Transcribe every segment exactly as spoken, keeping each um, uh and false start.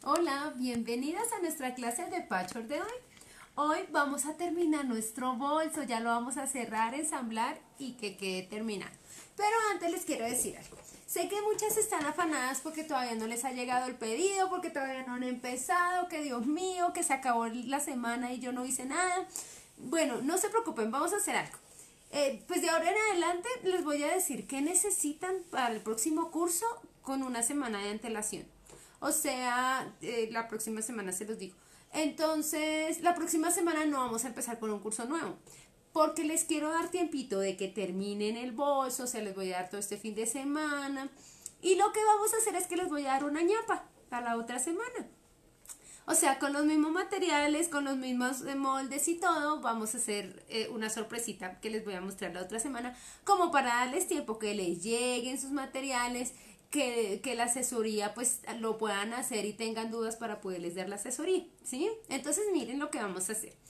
Hola, bienvenidas a nuestra clase de patchwork de hoy. Hoy vamos a terminar nuestro bolso, ya lo vamos a cerrar, ensamblar y que quede terminado. Pero antes les quiero decir algo. Sé que muchas están afanadas porque todavía no les ha llegado el pedido, porque todavía no han empezado, que Dios mío, que se acabó la semana y yo no hice nada. Bueno, no se preocupen, vamos a hacer algo. Eh, pues de ahora en adelante les voy a decir qué necesitan para el próximo curso con una semana de antelación. O sea, eh, la próxima semana se los digo. Entonces, la próxima semana no vamos a empezar con un curso nuevo, porque les quiero dar tiempito de que terminen el bolso, o sea, les voy a dar todo este fin de semana. Y lo que vamos a hacer es que les voy a dar una ñapa para la otra semana. O sea, con los mismos materiales, con los mismos moldes y todo, vamos a hacer eh, una sorpresita que les voy a mostrar la otra semana, como para darles tiempo que les lleguen sus materiales, que, que la asesoría pues lo puedan hacer y tengan dudas para poderles dar la asesoría, ¿sí? Entonces miren lo que vamos a hacer.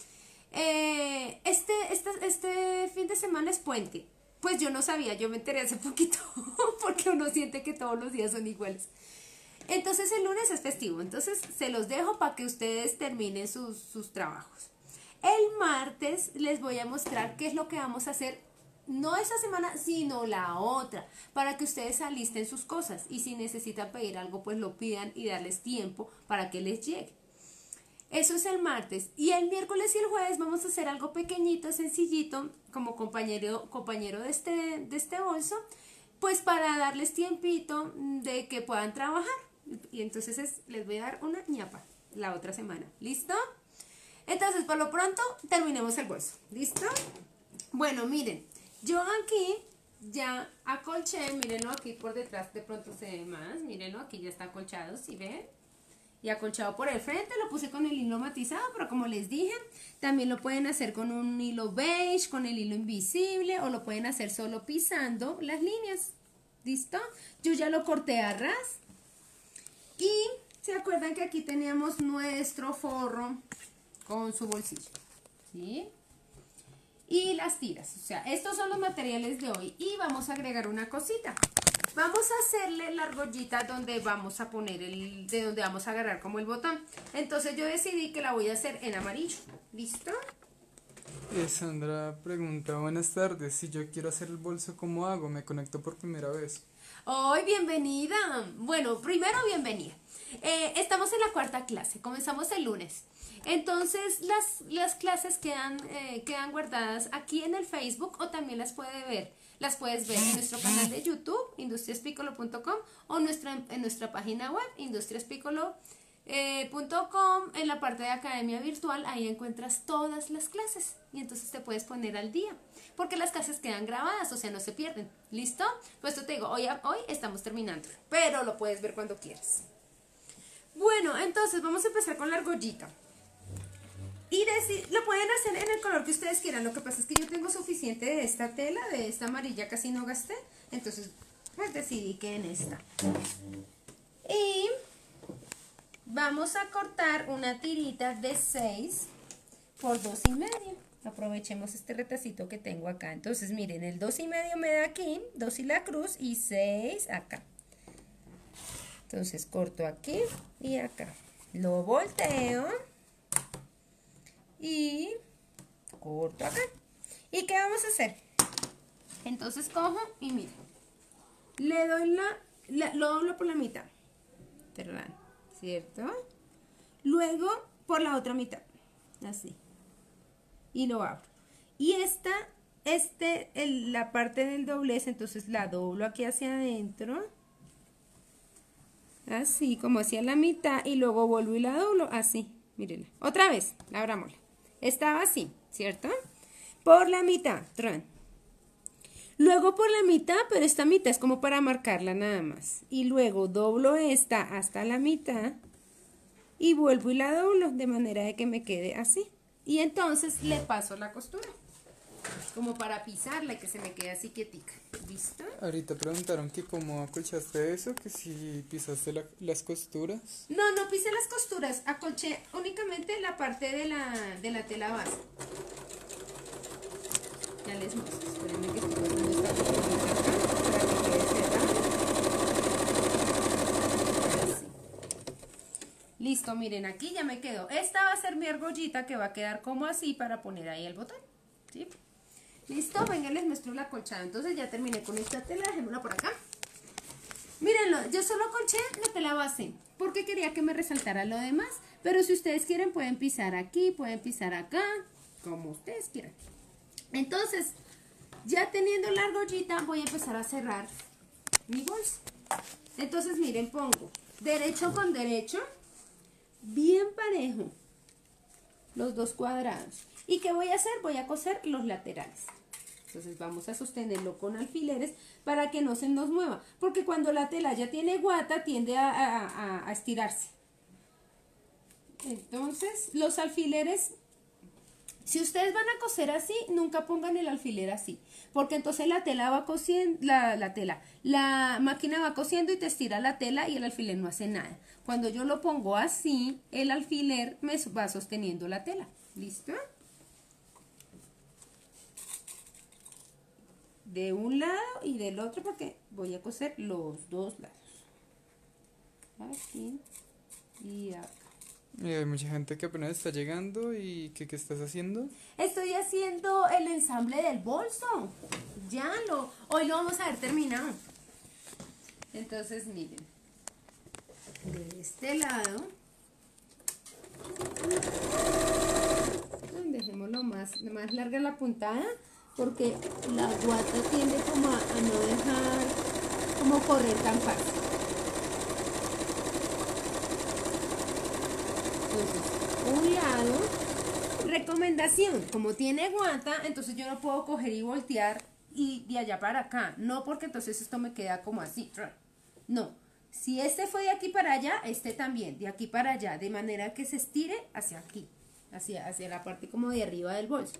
Eh, este, este, este fin de semana es puente. Pues yo no sabía, yo me enteré hace poquito, porque uno siente que todos los días son iguales. Entonces el lunes es festivo, entonces se los dejo para que ustedes terminen sus, sus trabajos. El martes les voy a mostrar qué es lo que vamos a hacer, no esta semana, sino la otra, para que ustedes alisten sus cosas y si necesitan pedir algo, pues lo pidan y darles tiempo para que les llegue. Eso es el martes. Y el miércoles y el jueves vamos a hacer algo pequeñito, sencillito, como compañero, compañero de, este, de este bolso, pues para darles tiempito de que puedan trabajar. Y entonces es, les voy a dar una ñapa la otra semana. ¿Listo? Entonces, por lo pronto, terminemos el bolso. ¿Listo? Bueno, miren, yo aquí ya acolché, mírenlo aquí por detrás, de pronto se ve más, mírenlo, aquí ya está acolchado, ¿sí ven? Y acolchado por el frente, lo puse con el hilo matizado, pero como les dije, también lo pueden hacer con un hilo beige, con el hilo invisible, o lo pueden hacer solo pisando las líneas. ¿Listo? Yo ya lo corté a ras. Y se acuerdan que aquí teníamos nuestro forro con su bolsillo, ¿sí? Y las tiras, o sea, estos son los materiales de hoy. Y vamos a agregar una cosita. Vamos a hacerle la argollita donde vamos a poner el, de donde vamos a agarrar como el botón. Entonces yo decidí que la voy a hacer en amarillo. ¿Listo? Eh, Sandra pregunta, buenas tardes, si yo quiero hacer el bolso, ¿cómo hago? Me conecto por primera vez. Hoy, bienvenida. Bueno, primero bienvenida. Eh, estamos en la cuarta clase, comenzamos el lunes. Entonces las, las clases quedan, eh, quedan guardadas aquí en el Facebook o también las puede ver. Las puedes ver en nuestro canal de YouTube, industrias piccolo punto com, o nuestra, en nuestra página web, industrias piccolo punto com, en la parte de academia virtual, ahí encuentras todas las clases y entonces te puedes poner al día, porque las clases quedan grabadas, o sea, no se pierden. ¿Listo? Pues esto te digo, hoy, hoy estamos terminando, pero lo puedes ver cuando quieras. Bueno, entonces vamos a empezar con la argollita. Y decir, lo pueden hacer en el color que ustedes quieran. Lo que pasa es que yo tengo suficiente de esta tela, de esta amarilla casi no gasté. Entonces, pues decidí que en esta. Y vamos a cortar una tirita de seis por dos y medio. Aprovechemos este retacito que tengo acá. Entonces, miren, el dos y medio me da aquí, dos y la cruz y seis acá. Entonces, corto aquí y acá. Lo volteo. Y corto acá. ¿Y qué vamos a hacer? Entonces cojo y miren, le doy la, la lo doblo por la mitad, ¿verdad? ¿Cierto? Luego por la otra mitad, así. Y lo abro. Y esta, este, el, la parte del doblez, entonces la doblo aquí hacia adentro. Así, como hacia la mitad. Y luego vuelvo y la doblo, así. Mírenla. Otra vez, abrámosla. Estaba así, ¿cierto? Por la mitad, tran. Luego por la mitad, pero esta mitad es como para marcarla nada más. Y luego doblo esta hasta la mitad y vuelvo y la doblo de manera de que me quede así. Y entonces le paso la costura, como para pisarla y que se me quede así quietica. ¿Listo? Ahorita preguntaron que cómo acolchaste eso, que si pisaste la- las costuras. No, no pisé las costuras, acolché únicamente la parte de la, de la tela base. Ya les muestro, espérenme que estoy pasando esta costura acá para que quede cerrada. Así. Listo, miren, aquí ya me quedó. Esta va a ser mi argollita que va a quedar como así para poner ahí el botón. ¿Sí? Listo, venga, les muestro la colchada. Entonces ya terminé con esta tela, dejémosla por acá. Mírenlo, yo solo colché la tela base porque quería que me resaltara lo demás. Pero si ustedes quieren pueden pisar aquí, pueden pisar acá, como ustedes quieran. Entonces, ya teniendo la argollita voy a empezar a cerrar mi bolso. Entonces miren, pongo derecho con derecho, bien parejo, los dos cuadrados. ¿Y qué voy a hacer? Voy a coser los laterales. Entonces vamos a sostenerlo con alfileres para que no se nos mueva, porque cuando la tela ya tiene guata tiende a, a, a, a estirarse. Entonces los alfileres, si ustedes van a coser así, nunca pongan el alfiler así, porque entonces la tela va cosiendo, la, la tela, la máquina va cosiendo y te estira la tela y el alfiler no hace nada. Cuando yo lo pongo así, el alfiler me va sosteniendo la tela. ¿Listo? De un lado y del otro porque voy a coser los dos lados. Aquí y acá. Y hay mucha gente que apenas está llegando y que qué estás haciendo. Estoy haciendo el ensamble del bolso. Ya lo, hoy lo vamos a ver terminado. Entonces miren, de este lado, dejémoslo más, más larga la puntada porque la guata tiende como a, a no dejar como correr tan fácil. Entonces, un lado, recomendación, como tiene guata, entonces yo no puedo coger y voltear y de allá para acá, no porque entonces esto me queda como así, no, si este fue de aquí para allá, este también, de aquí para allá, de manera que se estire hacia aquí, hacia, hacia la parte como de arriba del bolso.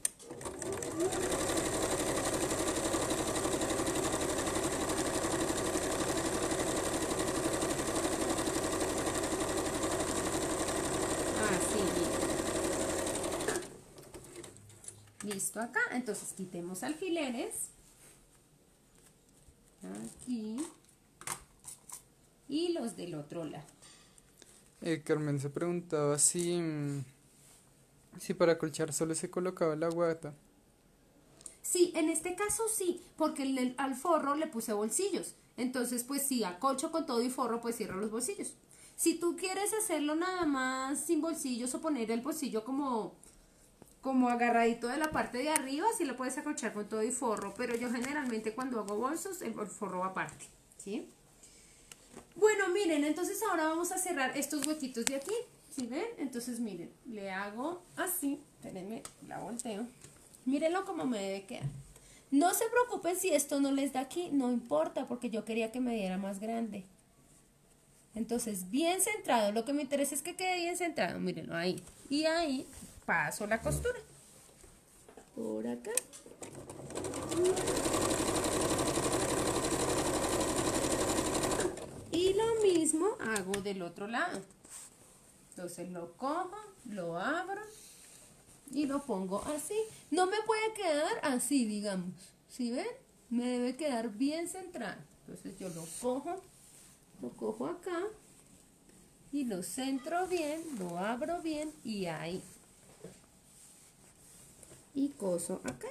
Listo acá, entonces quitemos alfileres, aquí, y los del otro lado. Eh, Carmen se preguntaba si, mm, si para colchar solo se colocaba la guata. Sí, en este caso sí, porque el, al forro le puse bolsillos, entonces pues si acolcho con todo y forro, pues cierro los bolsillos. Si tú quieres hacerlo nada más sin bolsillos o poner el bolsillo como... como agarradito de la parte de arriba, sí lo puedes acolchar con todo y forro, pero yo generalmente cuando hago bolsos, el forro va aparte, ¿sí? Bueno, miren, entonces ahora vamos a cerrar estos huequitos de aquí, ¿sí ven? Entonces miren, le hago así, espérenme, la volteo, mírenlo como me debe quedar. No se preocupen si esto no les da aquí, no importa, porque yo quería que me diera más grande. Entonces, bien centrado, lo que me interesa es que quede bien centrado, mírenlo ahí, y ahí paso la costura por acá y lo mismo hago del otro lado. Entonces lo cojo, lo abro y lo pongo así. No me puede quedar así, digamos, ¿sí ven? Me debe quedar bien centrado. Entonces yo lo cojo, lo cojo acá y lo centro bien, lo abro bien y ahí. Y coso acá.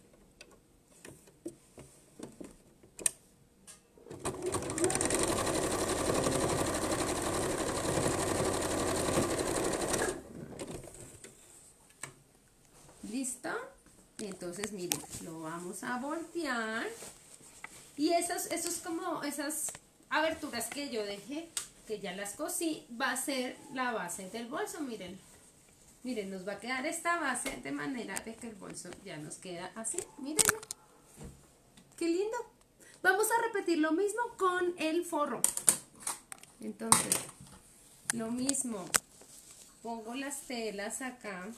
¿Listo? Y entonces miren, lo vamos a voltear y esas, esos como esas aberturas que yo dejé, que ya las cosí, va a ser la base del bolso, miren. Miren, nos va a quedar esta base de manera de que el bolso ya nos queda así. Mírenlo. ¡Qué lindo! Vamos a repetir lo mismo con el forro. Entonces, lo mismo. Pongo las telas acá.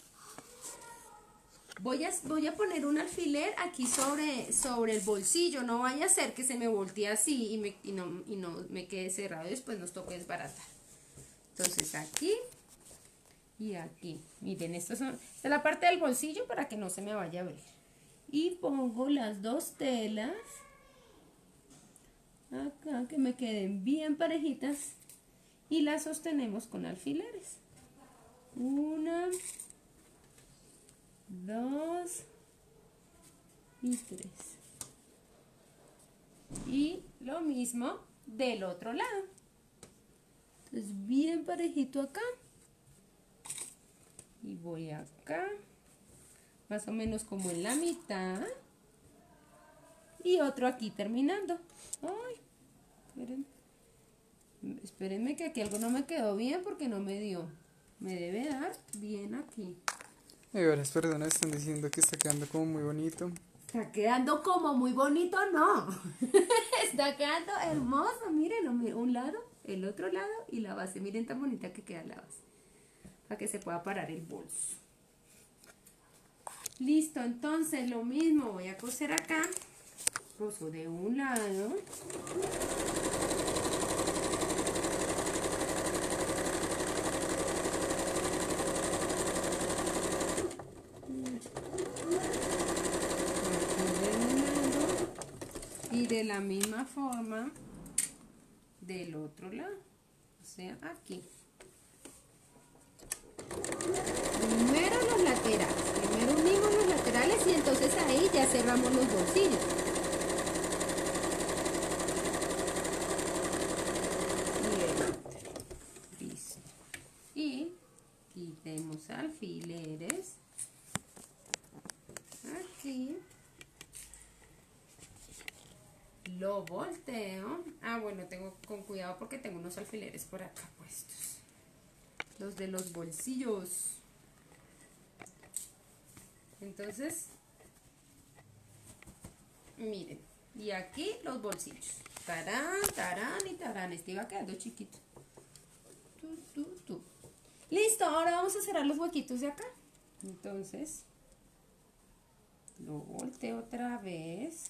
Voy a, voy a poner un alfiler aquí sobre, sobre el bolsillo. No vaya a ser que se me voltee así y, me, y, no, y no me quede cerrado y después nos toque desbaratar. Entonces, aquí. Y aquí, miren, esto son, esta es la parte del bolsillo para que no se me vaya a ver. Y pongo las dos telas acá que me queden bien parejitas y la sostenemos con alfileres. Una, dos y tres. Y lo mismo del otro lado. Entonces bien parejito acá. Y voy acá, más o menos como en la mitad. Y otro aquí terminando. Ay, espérenme. Espérenme que aquí algo no me quedó bien porque no me dio. Me debe dar bien aquí. Hay varias personas están diciendo que está quedando como muy bonito. Está quedando como muy bonito, no. Está quedando hermoso. Miren, un lado, el otro lado y la base. Miren tan bonita que queda la base. Para que se pueda parar el bolso. Listo, entonces lo mismo. Voy a coser acá. Coso de un lado. Y de la misma forma del otro lado, o sea, aquí. Primero los laterales, primero unimos los laterales y entonces ahí ya cerramos los bolsillos. Y el otro. Listo. Y quitemos alfileres. Aquí. Lo volteo. Ah, bueno, tengo con cuidado porque tengo unos alfileres por acá puestos. Los de los bolsillos. Entonces, miren. Y aquí los bolsillos. Tarán, tarán y tarán. Este iba quedando chiquito. Tu, tu, tu. Listo, ahora vamos a cerrar los huequitos de acá. Entonces, lo volteo otra vez.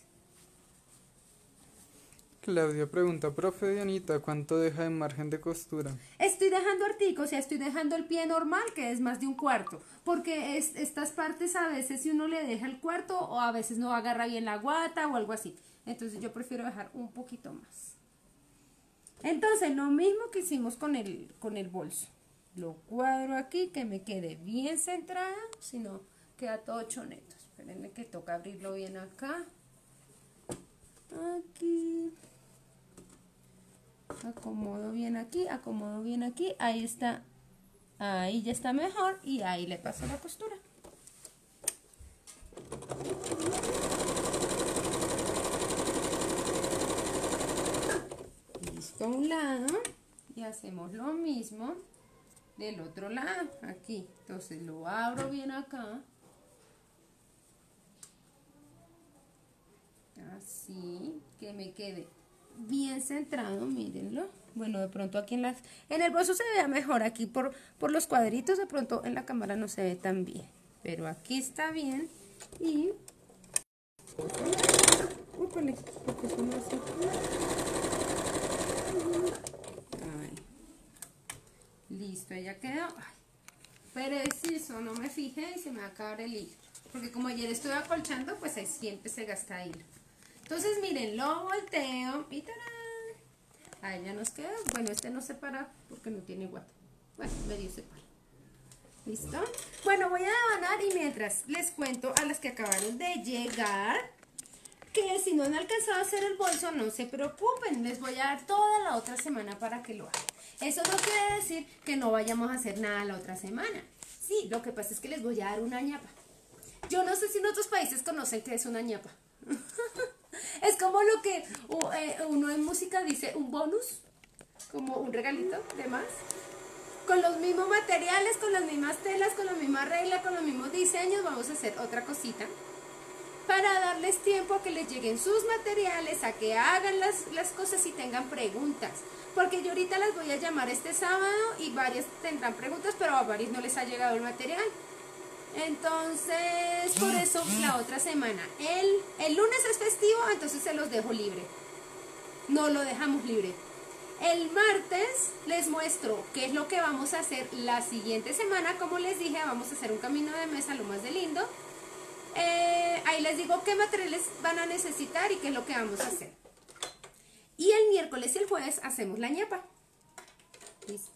Claudia pregunta, profe Dianita, ¿cuánto deja de margen de costura? Estoy dejando artico, o sea, estoy dejando el pie normal, que es más de un cuarto, porque es, estas partes a veces si uno le deja el cuarto o a veces no agarra bien la guata o algo así. Entonces yo prefiero dejar un poquito más. Entonces lo mismo que hicimos con el, con el bolso. Lo cuadro aquí, que me quede bien centrada, si no queda todo choneto. Espérenme que toca abrirlo bien acá. Aquí. Acomodo bien aquí, acomodo bien aquí, ahí está, ahí ya está mejor y ahí le paso la costura. Listo un lado y hacemos lo mismo del otro lado, aquí, entonces lo abro bien acá, así, que me quede bien centrado, mírenlo. Bueno, de pronto aquí en las en el bolso se vea mejor, aquí por, por los cuadritos, de pronto en la cámara no se ve tan bien, pero aquí está bien. Y úpale, porque eso no hace. Ay. Listo, ya quedó. Ay, preciso, no me fijé y se me va a acabar el hilo, porque como ayer estuve acolchando, pues ahí siempre se gasta hilo. Entonces miren, lo volteo y ¡tarán! Ahí ya nos queda. Bueno, este no se para porque no tiene guata. Bueno, medio se para. ¿Listo? Bueno, voy a devanar y mientras les cuento a las que acabaron de llegar que si no han alcanzado a hacer el bolso, no se preocupen. Les voy a dar toda la otra semana para que lo hagan. Eso no quiere decir que no vayamos a hacer nada la otra semana. Sí, lo que pasa es que les voy a dar una ñapa. Yo no sé si en otros países conocen qué es una ñapa. Es como lo que uno en música dice un bonus, como un regalito de más, con los mismos materiales, con las mismas telas, con la misma regla, con los mismos diseños. Vamos a hacer otra cosita para darles tiempo a que les lleguen sus materiales, a que hagan las, las cosas y tengan preguntas, porque yo ahorita las voy a llamar este sábado y varias tendrán preguntas, pero a varias no les ha llegado el material. Entonces, por eso la otra semana, el, el lunes es festivo, entonces se los dejo libre, no lo dejamos libre. El martes les muestro qué es lo que vamos a hacer la siguiente semana. Como les dije, vamos a hacer un camino de mesa lo más de lindo. Eh, ahí les digo qué materiales van a necesitar y qué es lo que vamos a hacer. Y el miércoles y el jueves hacemos la ñapa. ¿Listo?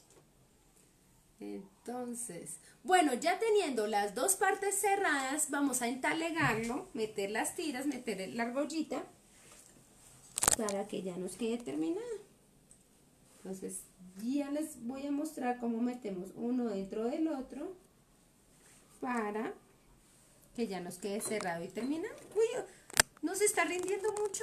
Entonces, bueno, ya teniendo las dos partes cerradas, vamos a entalegarlo, meter las tiras, meter la argollita para que ya nos quede terminado. Entonces, ya les voy a mostrar cómo metemos uno dentro del otro para que ya nos quede cerrado y terminado. Uy, no se está rindiendo mucho.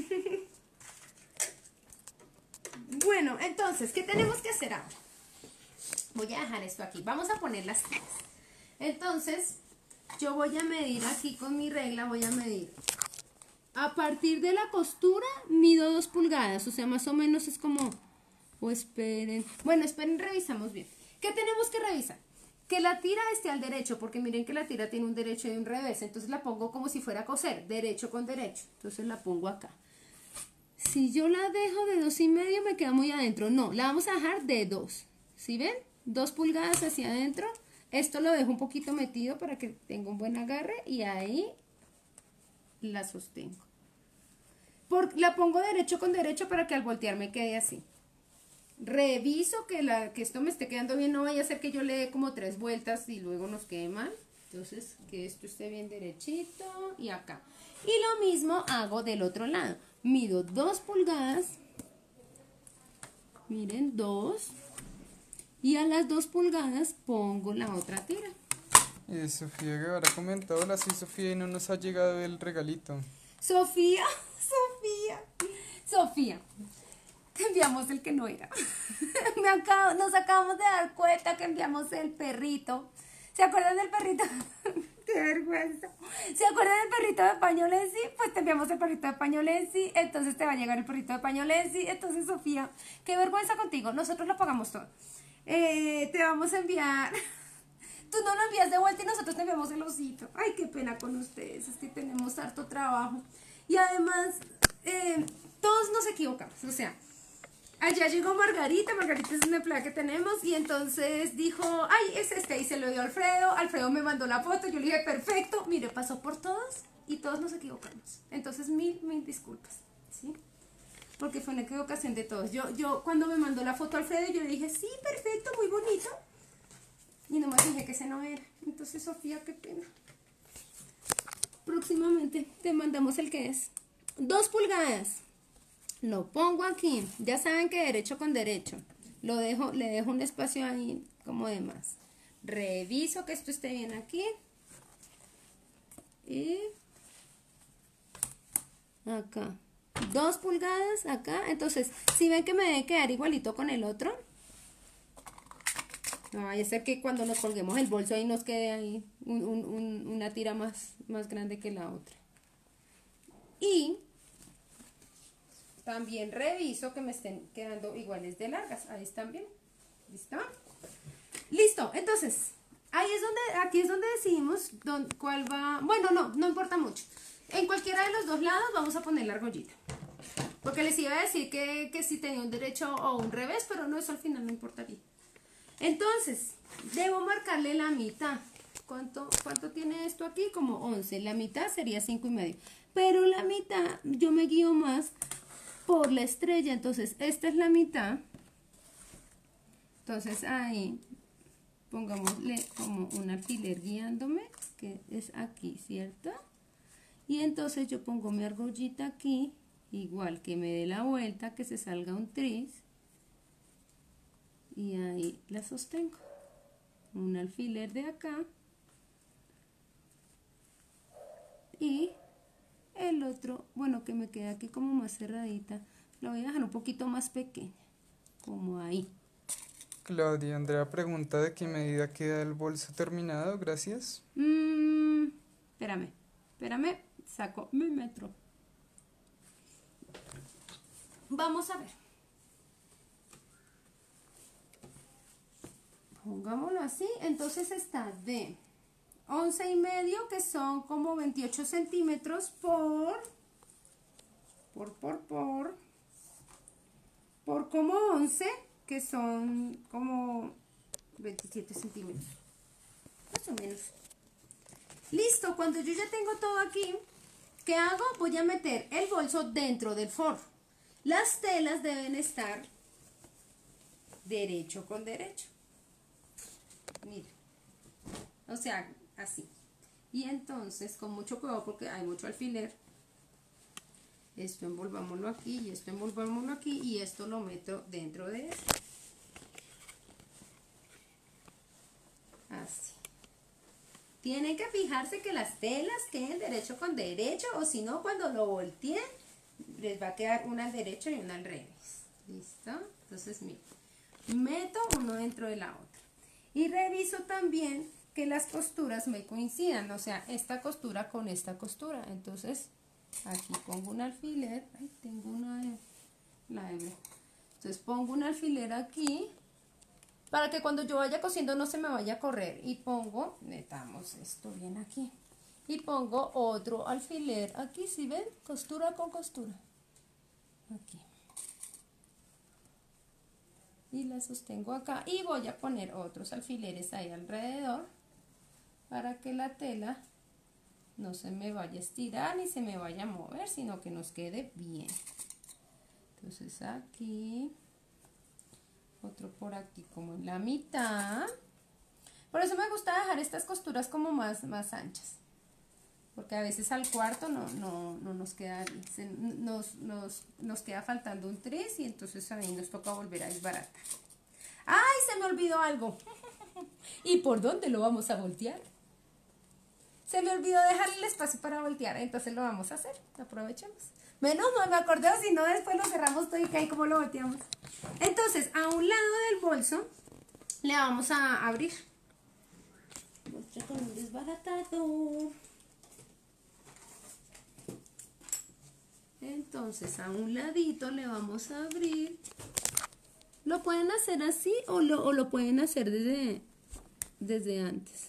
Bueno, entonces, ¿qué tenemos que hacer ahora? Voy a dejar esto aquí. Vamos a poner las tiras. Entonces, yo voy a medir aquí con mi regla, voy a medir. A partir de la costura, mido dos pulgadas. O sea, más o menos es como... O esperen. Bueno, esperen, revisamos bien. ¿Qué tenemos que revisar? Que la tira esté al derecho, porque miren que la tira tiene un derecho y un revés. Entonces la pongo como si fuera a coser, derecho con derecho. Entonces la pongo acá. Si yo la dejo de dos y medio, me queda muy adentro. No, la vamos a dejar de dos. ¿Sí ven? Dos pulgadas hacia adentro. Esto lo dejo un poquito metido para que tenga un buen agarre y ahí la sostengo. Por, la pongo derecho con derecho para que al voltear me quede así. Reviso que, la, que esto me esté quedando bien, no vaya a ser que yo le dé como tres vueltas y luego nos quede mal. Entonces, que esto esté bien derechito y acá. Y lo mismo hago del otro lado. Mido dos pulgadas. Miren, dos. Y a las dos pulgadas pongo la otra tira. Y Sofía que habrá comentado, hola, soy Sofía y no nos ha llegado el regalito. Sofía, Sofía, Sofía. Te enviamos el que no era. Me acabo, nos acabamos de dar cuenta que enviamos el perrito. ¿Se acuerdan del perrito? ¡Qué vergüenza! ¿Se acuerdan del perrito de Pañolensi? Pues te enviamos el perrito de Pañolensi. Entonces te va a llegar el perrito de Pañolensi. Entonces, Sofía, qué vergüenza contigo. Nosotros lo pagamos todo. Eh, te vamos a enviar... Tú no lo envías de vuelta y nosotros te enviamos el osito. Ay, qué pena con ustedes. Es que tenemos harto trabajo. Y además, eh, todos nos equivocamos. O sea... Allá llegó Margarita, Margarita es una empleada que tenemos y entonces dijo, ay, es este, y se lo dio a Alfredo, Alfredo me mandó la foto, yo le dije, perfecto, mire, pasó por todos y todos nos equivocamos. Entonces, mil, mil disculpas, ¿sí? Porque fue una equivocación de todos. Yo, yo cuando me mandó la foto a Alfredo, yo le dije, sí, perfecto, muy bonito. Y nomás dije que ese no era. Entonces, Sofía, qué pena. Próximamente te mandamos el que es. Dos pulgadas. Lo pongo aquí, ya saben que derecho con derecho, lo dejo, le dejo un espacio ahí como de más. Reviso que esto esté bien aquí. Y acá, dos pulgadas acá. Entonces, si ven que me debe quedar igualito con el otro, no vaya a ser que cuando nos colguemos el bolso ahí nos quede ahí un, un, un, una tira más, más grande que la otra. Y también reviso que me estén quedando iguales de largas. Ahí están bien. ¿Listo? Listo. Entonces, ahí es donde, aquí es donde decidimos dónde, cuál va. Bueno, no, no importa mucho. En cualquiera de los dos lados vamos a poner la argollita. Porque les iba a decir que, que si tenía un derecho o un revés, pero no, eso al final no importaría. Entonces, debo marcarle la mitad. ¿Cuánto, cuánto tiene esto aquí? Como once. La mitad sería cinco y medio. Pero la mitad, yo me guío más por la estrella, entonces esta es la mitad, entonces ahí pongámosle como un alfiler guiándome, que es aquí, ¿cierto? Y entonces yo pongo mi argollita aquí, igual que me dé la vuelta, que se salga un tris, y ahí la sostengo, un alfiler de acá, y el otro, bueno, que me queda aquí como más cerradita, la voy a dejar un poquito más pequeña, como ahí. Claudia Andrea pregunta de qué medida queda el bolso terminado, gracias. Mm, espérame, espérame, saco mi metro. Vamos a ver. Pongámoslo así, entonces está de once y medio, que son como veintiocho centímetros por, por, por, por, por como once, que son como veintisiete centímetros, más o menos. Listo, cuando yo ya tengo todo aquí, ¿qué hago? Voy a meter el bolso dentro del forro. Las telas deben estar derecho con derecho. Mira, o sea, así. Y entonces, con mucho cuidado porque hay mucho alfiler, esto envolvámoslo aquí y esto envolvámoslo aquí y esto lo meto dentro de esto. Así. Tienen que fijarse que las telas queden derecho con derecho, o si no, cuando lo volteen, les va a quedar una al derecho y una al revés. ¿Listo? Entonces, miren, meto uno dentro de la otra. Y reviso también que las costuras me coincidan, o sea, esta costura con esta costura. Entonces, aquí pongo un alfiler. Ay, tengo una de la hebra. Entonces, pongo un alfiler aquí, para que cuando yo vaya cosiendo no se me vaya a correr. Y pongo, metamos esto bien aquí. Y pongo otro alfiler aquí, ¿sí ven? Costura con costura. Aquí. Y la sostengo acá. Y voy a poner otros alfileres ahí alrededor, para que la tela no se me vaya a estirar ni se me vaya a mover, sino que nos quede bien. Entonces aquí... otro por aquí como en la mitad. Por eso me gusta dejar estas costuras como más, más anchas, porque a veces al cuarto no, no, no nos queda se, nos, nos, nos queda faltando un tris y entonces ahí nos toca volver a desbaratar. ¡Ay! Se me olvidó algo. ¿Y por dónde lo vamos a voltear? Se me olvidó dejarle el espacio para voltear, entonces lo vamos a hacer. Aprovechemos. Menos mal me acordé, si no después lo cerramos todo y que ahí como lo volteamos. Entonces, a un lado del bolso le vamos a abrir. Bolso con un desbaratado. Entonces, a un ladito le vamos a abrir. Lo pueden hacer así o lo, o lo pueden hacer desde, desde antes.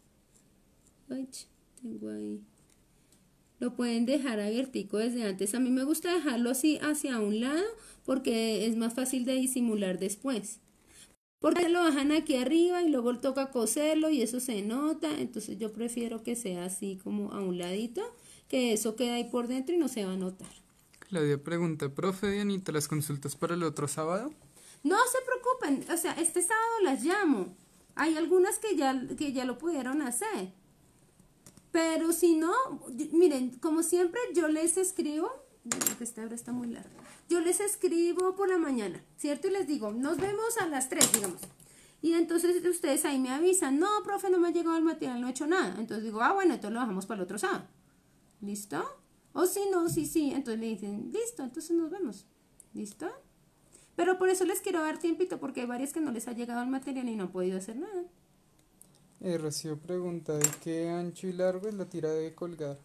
Ay, tengo ahí. Lo pueden dejar abiertico desde antes. A mí me gusta dejarlo así hacia un lado porque es más fácil de disimular después. Porque lo bajan aquí arriba y luego toca coserlo y eso se nota. Entonces yo prefiero que sea así como a un ladito, que eso queda ahí por dentro y no se va a notar. Claudia pregunta, profe Dianita, ¿las consultas para el otro sábado? No se preocupen, o sea, este sábado las llamo. Hay algunas que ya, que ya lo pudieron hacer. Pero si no, miren, como siempre yo les escribo, miren que esta hora está muy larga, yo les escribo por la mañana, ¿cierto? Y les digo, nos vemos a las tres, digamos. Y entonces ustedes ahí me avisan, no, profe, no me ha llegado el material, no he hecho nada. Entonces digo, ah, bueno, entonces lo bajamos para el otro sábado. ¿Listo? O si no, sí, sí, entonces le dicen, listo, entonces nos vemos. ¿Listo? Pero por eso les quiero dar tiempito, porque hay varias que no les ha llegado el material y no han podido hacer nada. Eh, Rocío pregunta, ¿de qué ancho y largo es la tira de colgar?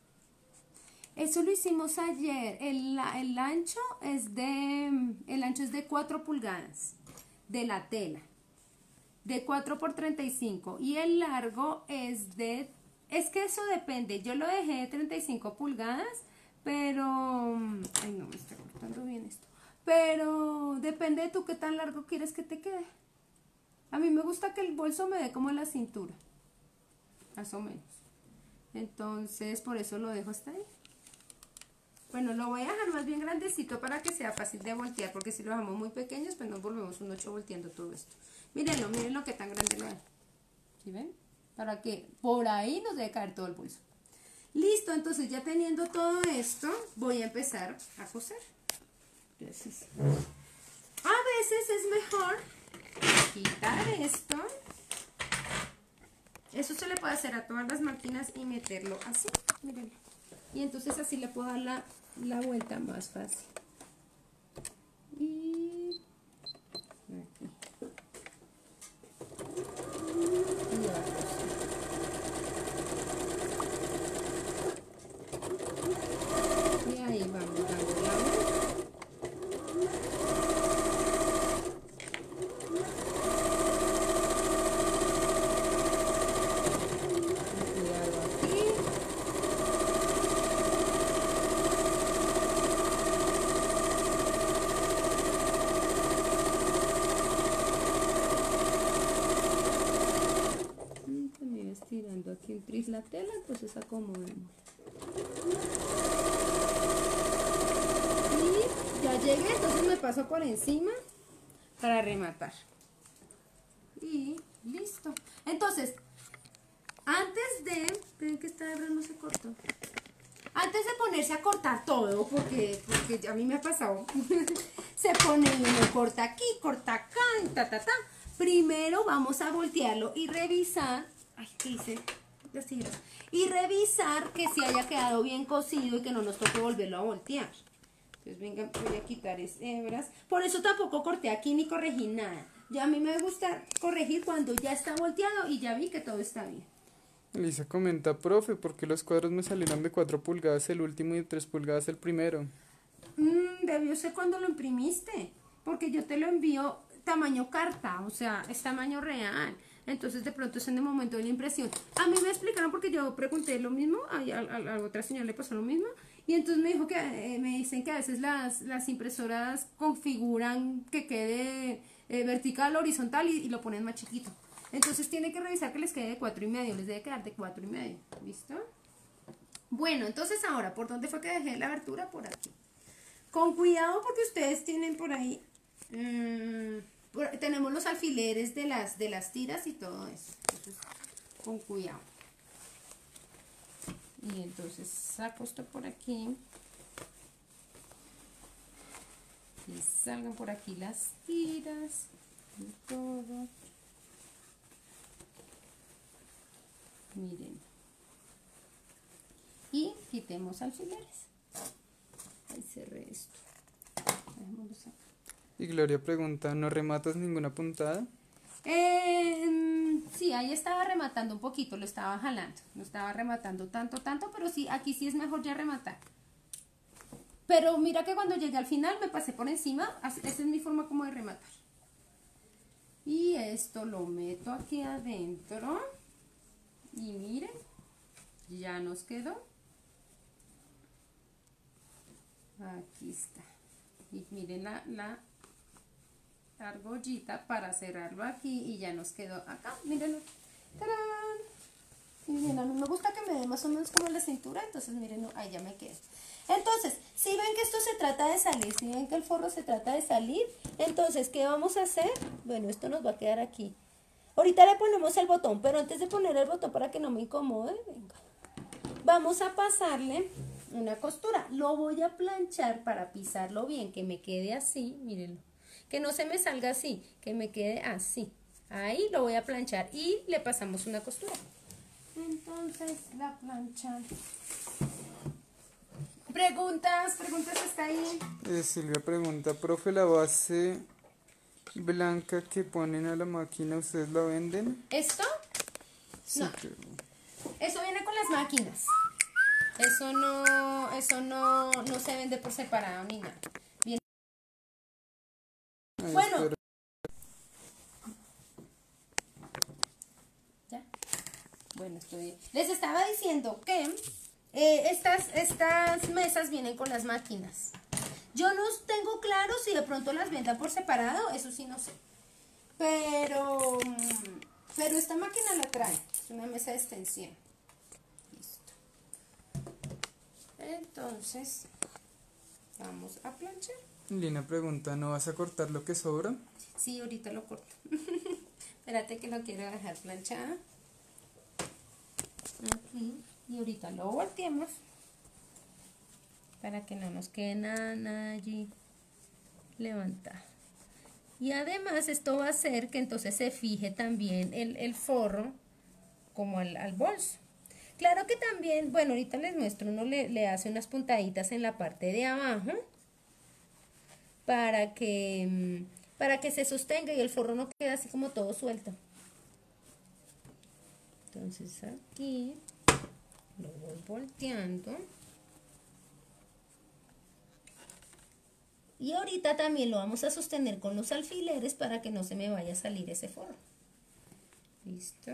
Eso lo hicimos ayer. El, el ancho es de el ancho es de cuatro pulgadas de la tela, de cuatro por treinta y cinco, y el largo es de, es que eso depende. Yo lo dejé de treinta y cinco pulgadas, pero ay, no me está cortando bien esto. Pero depende de tú qué tan largo quieres que te quede. A mí me gusta que el bolso me dé como la cintura, más o menos. Entonces, por eso lo dejo hasta ahí. Bueno, lo voy a dejar más bien grandecito para que sea fácil de voltear, porque si lo dejamos muy pequeños, pues nos volvemos un ocho volteando todo esto. Mírenlo, mírenlo qué tan grande lo es. ¿Sí ven? Para que por ahí nos debe caer todo el bolso. Listo, entonces ya teniendo todo esto, voy a empezar a coser. Entonces, a veces es mejor quitar esto. Eso se le puede hacer a todas las máquinas y meterlo así, miren. Y entonces así le puedo dar la, la vuelta más fácil. Y aquí. Y ahora sí. Y ahí vamos dando la vuelta. Estirando aquí un tris la tela, entonces acomodemos. Y ya llegué, entonces me paso por encima para rematar. Y listo. Entonces, antes de... ¿Ven que esta hebra no se cortó? Antes de ponerse a cortar todo, porque, porque a mí me ha pasado, se pone uno, corta aquí, corta acá, y ta, ta, ta. Primero vamos a voltearlo y revisar, ay, ¿qué hice? Las tijeras. Y revisar que se haya quedado bien cosido y que no nos toque volverlo a voltear. Entonces, venga, voy a quitar esas hebras. Por eso tampoco corté aquí ni corregí nada. Ya a mí me gusta corregir cuando ya está volteado y ya vi que todo está bien. Elisa comenta, profe, ¿por qué los cuadros me salieron de cuatro pulgadas el último y de tres pulgadas el primero? Mm, debió ser cuando lo imprimiste, porque yo te lo envío tamaño carta, o sea, es tamaño real. Entonces de pronto es en el momento de la impresión. A mí me explicaron porque yo pregunté lo mismo, a, a, a la otra señora le pasó lo mismo, y entonces me dijo que eh, me dicen que a veces las, las impresoras configuran que quede eh, vertical, horizontal y, y lo ponen más chiquito. Entonces tiene que revisar que les quede de cuatro y medio, les debe quedar de cuatro y medio, ¿listo? Bueno, entonces ahora, ¿por dónde fue que dejé la abertura? Por aquí. Con cuidado porque ustedes tienen por ahí, mmm, por, tenemos los alfileres de las, de las tiras y todo eso. Entonces, con cuidado. Y entonces saco esto por aquí. Y salgan por aquí las tiras y todo. Miren. Y quitemos alfileres. Ahí cerré esto. Dejémoslo acá. Y Gloria pregunta, ¿no rematas ninguna puntada? Eh, sí, ahí estaba rematando un poquito, lo estaba jalando. No estaba rematando tanto, tanto, pero sí, aquí sí es mejor ya rematar. Pero mira que cuando llegué al final me pasé por encima. Esa es mi forma como de rematar. Y esto lo meto aquí adentro. Y miren, ya nos quedó. Aquí está. Y miren la, la argollita para cerrarlo aquí y ya nos quedó acá. Mírenlo. ¡Tarán! Y miren, a mí me gusta que me dé más o menos como la cintura, entonces miren, ahí ya me queda. Entonces, si ven que esto se trata de salir, si ven que el forro se trata de salir, entonces, ¿qué vamos a hacer? Bueno, esto nos va a quedar aquí. Ahorita le ponemos el botón, pero antes de poner el botón para que no me incomode, venga, vamos a pasarle una costura. Lo voy a planchar para pisarlo bien, que me quede así, mírenlo. Que no se me salga así, que me quede así. Ahí lo voy a planchar y le pasamos una costura. Entonces, la plancha. Preguntas, preguntas, ¿está ahí? Eh, Silvia pregunta, profe, ¿la base blanca que ponen a la máquina, ustedes la venden? ¿Esto? Sí, No. pero... Eso viene con las máquinas. Eso no, eso no, no se vende por separado ni nada. Viene... Ay, Bueno. espera. ¿Ya? Bueno, estoy... Les estaba diciendo que eh, estas, estas mesas vienen con las máquinas. Yo no tengo claro si de pronto las vendan por separado, eso sí no sé. Pero, pero esta máquina la trae, es una mesa de extensión. Listo. Entonces, vamos a planchar. Lina pregunta, ¿no vas a cortar lo que sobra? Sí, ahorita lo corto. Espérate que lo quiero dejar planchado. Aquí. Y ahorita lo volteamos. Para que no nos quede nada, nada allí levantado. Y además esto va a hacer que entonces se fije también el, el forro como al, al bolso. Claro que también, bueno, ahorita les muestro, uno le, le hace unas puntaditas en la parte de abajo para que, para que se sostenga y el forro no quede así como todo suelto. Entonces aquí lo voy volteando. Y ahorita también lo vamos a sostener con los alfileres para que no se me vaya a salir ese forro. ¿Listo?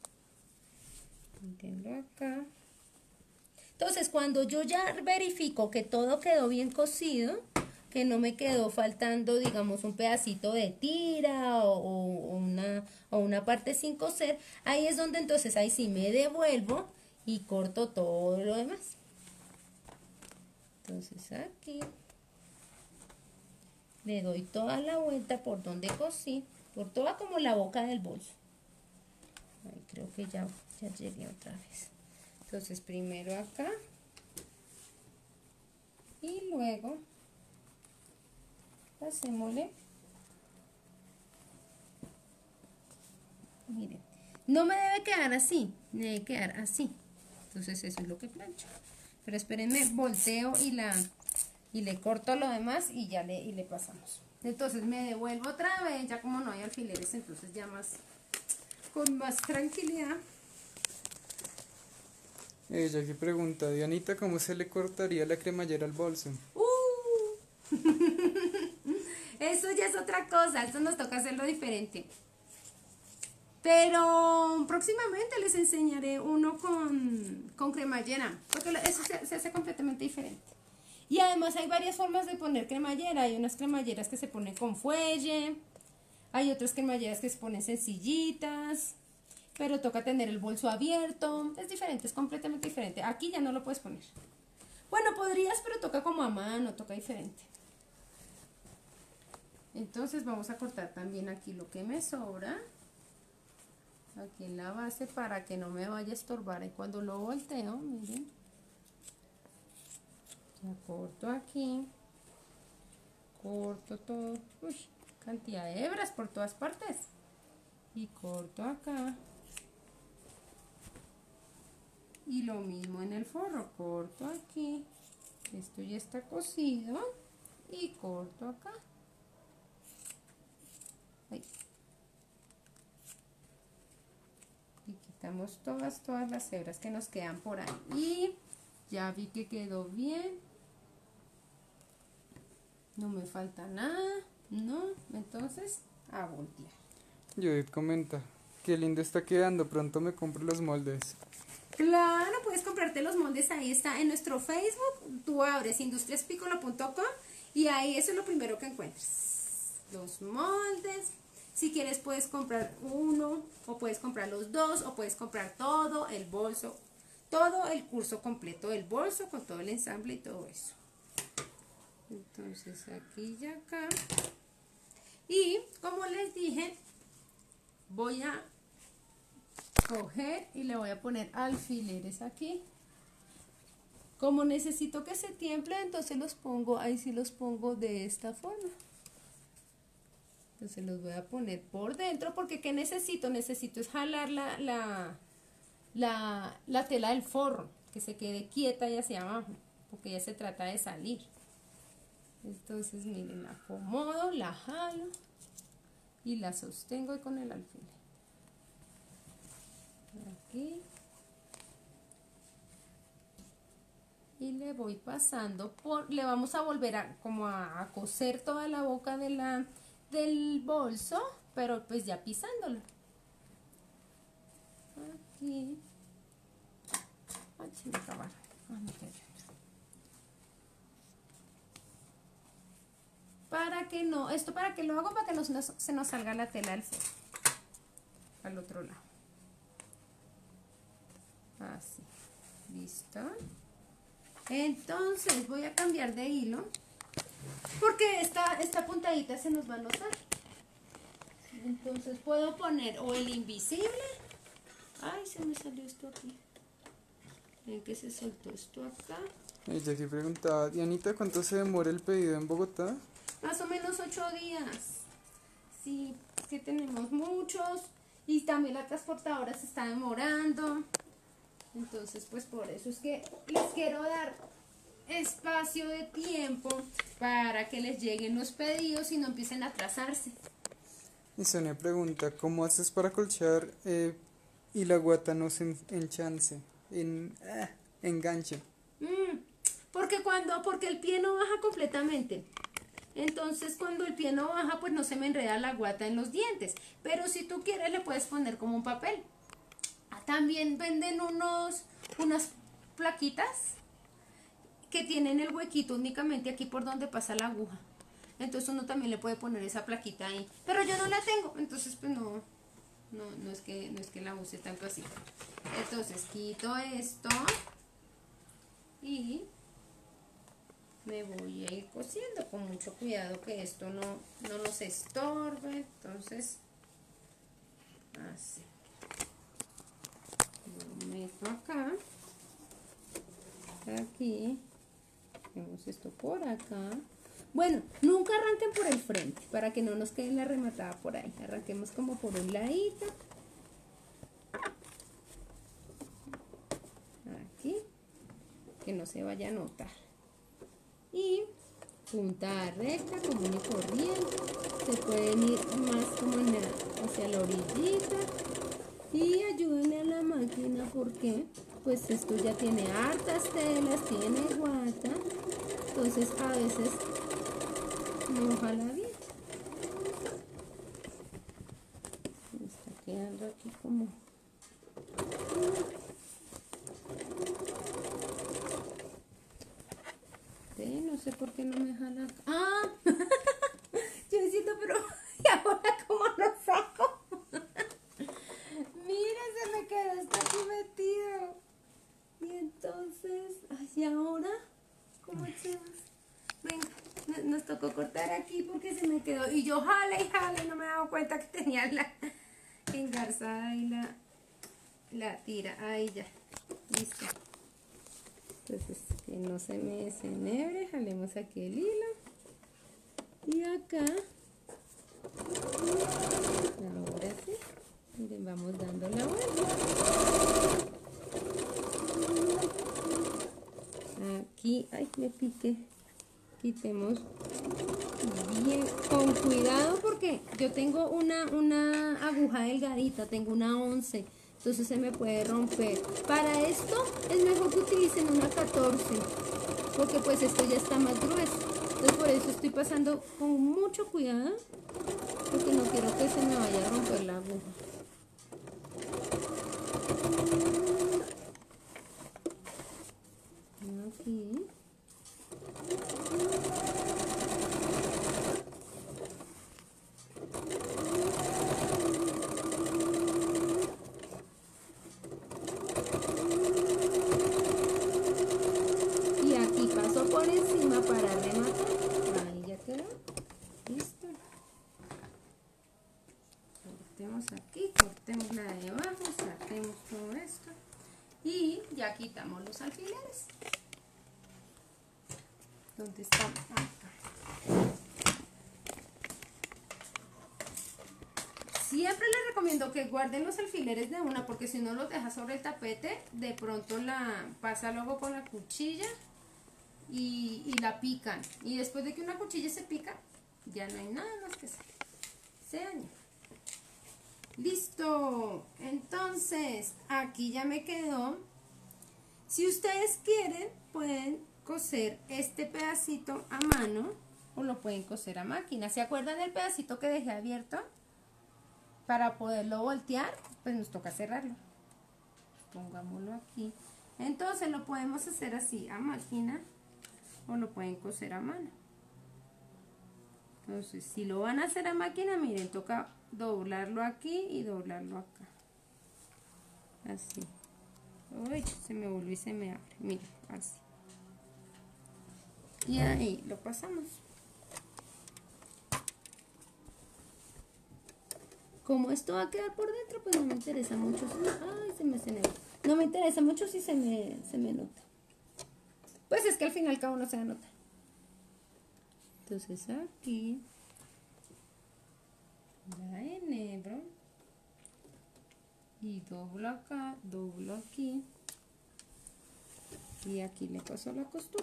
Mírenlo acá. Entonces, cuando yo ya verifico que todo quedó bien cosido, que no me quedó faltando, digamos, un pedacito de tira o, o, una, o una parte sin coser, ahí es donde entonces ahí sí me devuelvo y corto todo lo demás. Entonces aquí... Le doy toda la vuelta por donde cosí, por toda como la boca del bolso. Ahí creo que ya, ya llegué otra vez. Entonces primero acá y luego pasémosle. Miren, no me debe quedar así, me debe quedar así. Entonces eso es lo que plancho. Pero espérenme, volteo y la y le corto lo demás y ya le, y le pasamos. Entonces me devuelvo otra vez, ya como no hay alfileres, entonces ya más con más tranquilidad. Ella que pregunta, Dianita, ¿cómo se le cortaría la cremallera al bolso? Uh. Eso ya es otra cosa, eso nos toca hacerlo diferente. Pero próximamente les enseñaré uno con, con cremallera, porque eso se, se hace completamente diferente. Y además hay varias formas de poner cremallera. Hay unas cremalleras que se ponen con fuelle, hay otras cremalleras que se ponen sencillitas, pero toca tener el bolso abierto. Es diferente, es completamente diferente. Aquí ya no lo puedes poner. Bueno, podrías, pero toca como a mano, toca diferente. Entonces vamos a cortar también aquí lo que me sobra, aquí en la base, para que no me vaya a estorbar. Y cuando lo volteo, miren, ya corto aquí, corto todo, uy, cantidad de hebras por todas partes, y corto acá, y lo mismo en el forro, corto aquí, esto ya está cosido, y corto acá. Ahí. Y quitamos todas, todas las hebras que nos quedan por ahí. Y ya vi que quedó bien. No me falta nada, ¿no? Entonces, a voltear. Judith comenta, qué lindo está quedando, pronto me compro los moldes. Claro, puedes comprarte los moldes, ahí está en nuestro Facebook. Tú abres industriaspicola punto com y ahí eso es lo primero que encuentras. Los moldes. Si quieres puedes comprar uno, o puedes comprar los dos, o puedes comprar todo el bolso, todo el curso completo del bolso, con todo el ensamble y todo eso. Entonces aquí y acá. Y como les dije, voy a coger y le voy a poner alfileres aquí. Como necesito que se tiemble, entonces los pongo, ahí sí los pongo de esta forma. Entonces los voy a poner por dentro, porque ¿qué necesito? Necesito es jalar la, la, la, la tela del forro, que se quede quieta y hacia abajo, porque ya se trata de salir. Entonces miren, la acomodo, la jalo y la sostengo con el alfiler. Aquí. Y le voy pasando por, le vamos a volver a como a, a coser toda la boca de la del bolso, pero pues ya pisándolo. Aquí. Ay, se me acabaron. Ay, me cayó. Para que no, esto para que lo hago para que no se nos, se nos salga la tela del forro. Al otro lado. Así. Listo. Entonces voy a cambiar de hilo, porque esta, esta puntadita se nos va a notar. Entonces puedo poner o el invisible. Ay, se me salió esto aquí. Ven que se soltó esto acá. Ella que preguntaba, Dianita, ¿cuánto se demora el pedido en Bogotá? Más o menos ocho días. Sí, que tenemos muchos. Y también la transportadora se está demorando. Entonces, pues por eso es que les quiero dar espacio de tiempo para que les lleguen los pedidos y no empiecen a atrasarse. Y Sonia pregunta, ¿cómo haces para colchar eh, y la guata no se enchance, en, ah, enganche? Mm, porque cuando, porque el pie no baja completamente. Entonces cuando el pie no baja, pues no se me enreda la guata en los dientes. Pero si tú quieres le puedes poner como un papel. También venden unos, unas plaquitas que tienen el huequito únicamente aquí por donde pasa la aguja. Entonces uno también le puede poner esa plaquita ahí. Pero yo no la tengo, entonces pues no, no, no, es, que, no es que la use tanto así. Entonces quito esto y me voy a ir cosiendo con mucho cuidado que esto no, no nos estorbe. Entonces, así. Lo meto acá. Aquí. Hacemos esto por acá. Bueno, nunca arranquen por el frente para que no nos quede la rematada por ahí. Arranquemos como por un ladito. Aquí. Que no se vaya a notar. Y puntada recta, común y corriente. Se pueden ir más como en la, hacia la orillita. Y ayúdenle a la máquina porque pues esto ya tiene hartas telas, tiene guata. Entonces a veces no jala bien. Me está quedando aquí como... ¿Ve? No sé por qué no me jala. ¡Ah! Yo diciendo, pero ¿y ahora cómo lo saco? Mira, se me quedó, está aquí metido. Y entonces, ¿y ahora? ¿Cómo hacemos? Venga, nos tocó cortar aquí porque se me quedó. Y yo jale y jale, no me he dado cuenta que tenía la engarzada y la, la tira. Ahí ya, listo. Entonces, que no se me desenebre, jalemos aquí el hilo. Y acá, ahora sí, miren, vamos dando la vuelta. Aquí, ay, me piqué. Quitemos bien, con cuidado porque yo tengo una, una aguja delgadita, tengo una once, entonces se me puede romper. Para esto es mejor que utilicen una catorce, porque pues esto ya está más grueso. Entonces por eso estoy pasando con mucho cuidado, porque no quiero que se me vaya a romper la aguja. Aquí. Y aquí paso por encima para rematar. Ahí ya quedó. Listo. Cortemos aquí, cortemos la de abajo, saquemos todo esto. Y ya quitamos los alfileres. ¿Dónde están? Acá. Siempre les recomiendo que guarden los alfileres de una, porque si no los deja sobre el tapete, de pronto la pasa luego con la cuchilla y, y la pican. Y después de que una cuchilla se pica, ya no hay nada más que hacer. Se daña. Listo. Entonces, aquí ya me quedó. Si ustedes quieren, pueden coser este pedacito a mano o lo pueden coser a máquina. ¿Se acuerdan del pedacito que dejé abierto? Para poderlo voltear, pues nos toca cerrarlo. Pongámoslo aquí. Entonces lo podemos hacer así a máquina o lo pueden coser a mano. Entonces, si lo van a hacer a máquina, miren, toca doblarlo aquí y doblarlo acá. Así. Uy, se me volvió y se me abre. Miren, así. Y ahí lo pasamos. Como esto va a quedar por dentro, pues no me interesa mucho. Si, ay, se me se me, no me interesa mucho si se me, se me nota. Pues es que al final cada uno se nota. Entonces aquí la enhebro y doblo acá, doblo aquí y aquí le paso la costura.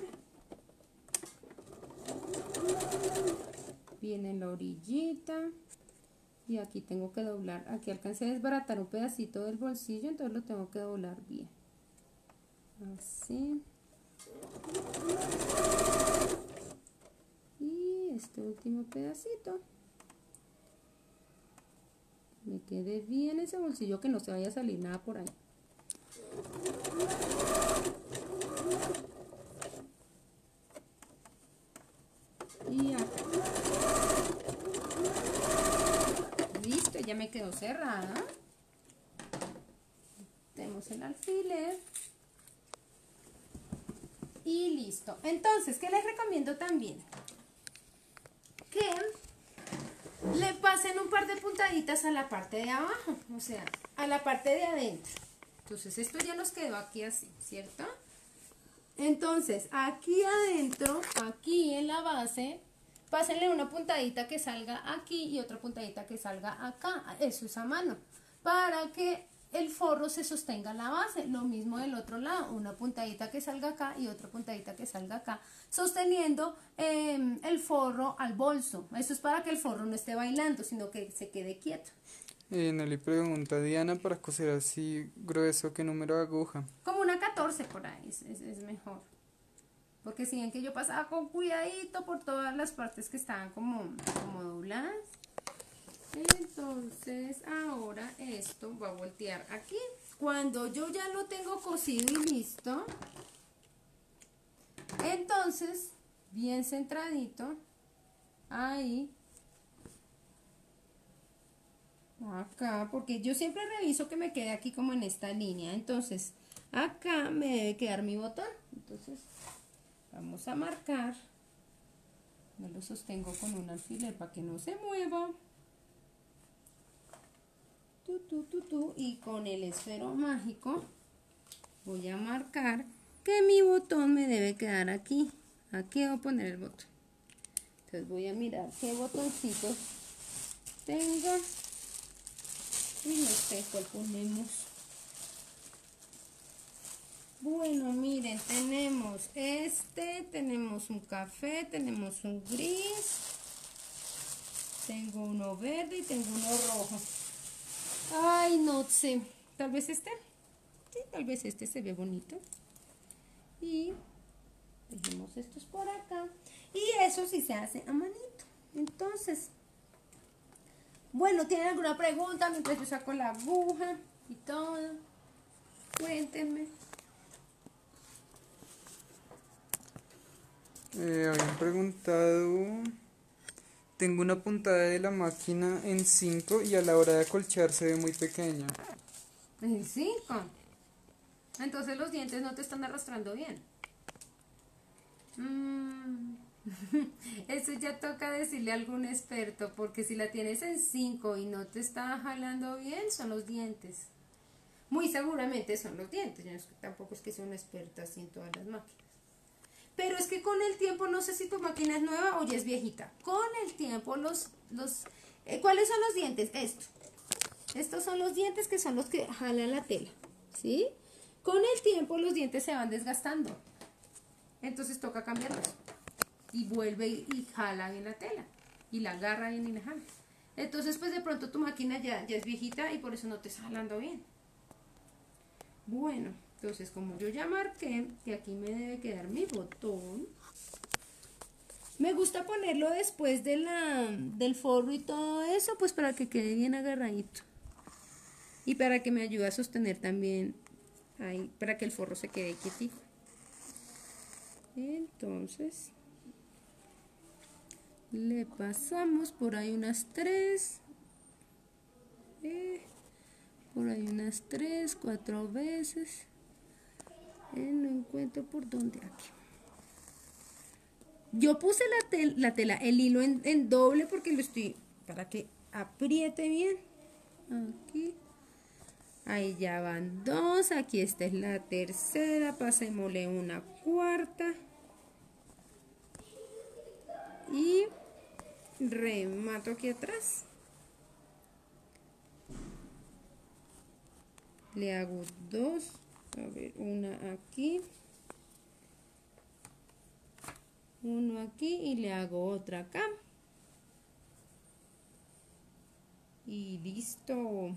Viene la orillita y aquí tengo que doblar. Aquí alcancé a desbaratar un pedacito del bolsillo, entonces lo tengo que doblar bien. Así. Y este último pedacito. Me quede bien ese bolsillo, que no se vaya a salir nada por ahí. Y acá. Listo, ya me quedó cerrada. Tenemos el alfiler. y listo. Entonces, ¿qué les recomiendo también? Que le pasen un par de puntaditas a la parte de abajo, o sea, a la parte de adentro. Entonces, esto ya nos quedó aquí así, ¿cierto? Entonces, aquí adentro, aquí en la base, pásenle una puntadita que salga aquí y otra puntadita que salga acá. Eso es a mano, para que el forro se sostenga en la base. Lo mismo del otro lado, una puntadita que salga acá y otra puntadita que salga acá, sosteniendo eh, el forro al bolso. Eso es para que el forro no esté bailando, sino que se quede quieto. Eh, Nelly pregunta, Diana, para coser así grueso, ¿qué número de aguja? Como una catorce por ahí, es, es, es mejor. Porque si ven que yo pasaba con cuidadito por todas las partes que estaban como, como dobladas. Entonces ahora esto va a voltear aquí. Cuando yo ya lo tengo cosido y listo, entonces bien centradito, ahí, acá, porque yo siempre reviso que me quede aquí como en esta línea. Entonces acá me debe quedar mi botón. Entonces vamos a marcar, me lo sostengo con un alfiler para que no se mueva. Tu, tu, tu, tu, y con el esfero mágico voy a marcar que mi botón me debe quedar aquí. Aquí voy a poner el botón. Entonces voy a mirar qué botoncitos tengo y no sé cuál ponemos. Bueno, miren, tenemos este, tenemos un café, tenemos un gris, tengo uno verde y tengo uno rojo. Ay, no sé, tal vez este, sí, tal vez este se ve bonito. Y dejemos estos por acá. Y eso sí se hace a manito. Entonces, bueno, ¿tienen alguna pregunta mientras yo saco la aguja y todo? Cuéntenme. Eh, habían preguntado, tengo una puntada de la máquina en cinco y a la hora de acolchar se ve muy pequeña. ¿En cinco? Entonces los dientes no te están arrastrando bien. Mm. Eso ya toca decirle a algún experto, porque si la tienes en cinco y no te está jalando bien, son los dientes. Muy seguramente son los dientes. Yo tampoco es que sea una experta así en todas las máquinas. Pero es que con el tiempo, no sé si tu máquina es nueva o ya es viejita. Con el tiempo, los, los eh, ¿cuáles son los dientes? Estos. Estos son los dientes que son los que jalan la tela, ¿sí? Con el tiempo los dientes se van desgastando. Entonces toca cambiarlos. Y vuelve y, y jala bien la tela. Y la agarra bien y la jala. Entonces, pues de pronto tu máquina ya, ya es viejita y por eso no te está jalando bien. Bueno, entonces como yo ya marqué que aquí me debe quedar mi botón, me gusta ponerlo después de la, del forro y todo eso, pues para que quede bien agarradito. Y para que me ayude a sostener también ahí, para que el forro se quede quietico. Entonces, le pasamos por ahí unas tres, eh, por ahí unas tres, cuatro veces. Eh, no encuentro por dónde aquí. Yo puse la, tel, la tela, el hilo en, en doble porque lo estoy, para que apriete bien. Aquí. Ahí ya van dos, aquí esta es la tercera, pasémosle una cuarta. Y remato aquí atrás. Le hago dos, a ver, una aquí, uno aquí y le hago otra acá. Y listo.